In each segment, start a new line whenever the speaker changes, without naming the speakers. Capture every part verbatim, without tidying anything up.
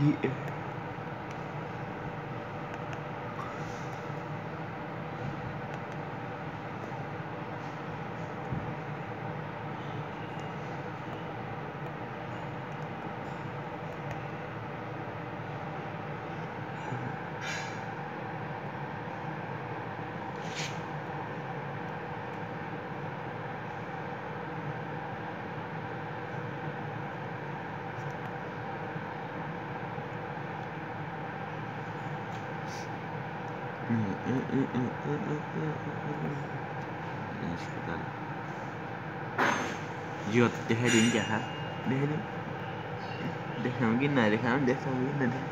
ये Yo te dejaré en ya, déjame, déjame que nada, déjame, déjame que nada,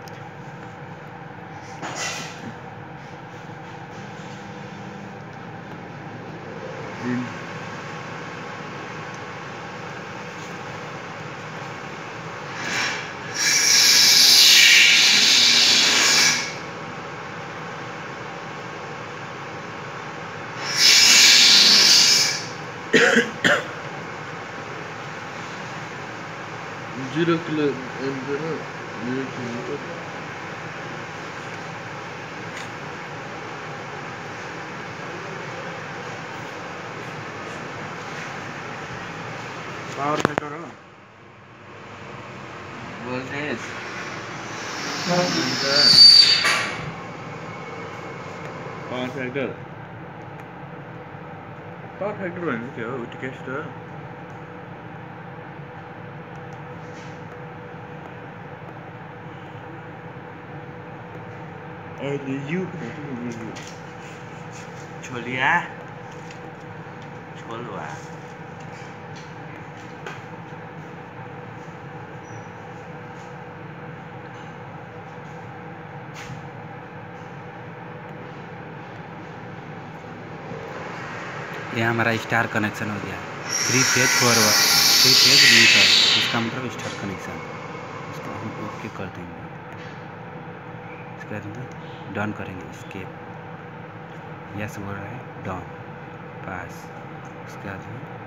zero kilo and zero kilo.
Power factor हो
Voltage power factor power factor भन्ने के हो टिकेस्ट हो अहिले you Chholiya छोलवा
ये हमारा स्टार कनेक्शन हो गया three phase four three phase meter इसका मतलब स्टार कनेक्शन इसको हम ओके कर देंगे इसके बाद डन करेंगे स्केप यस बोल रहा है डन पास उसके बाद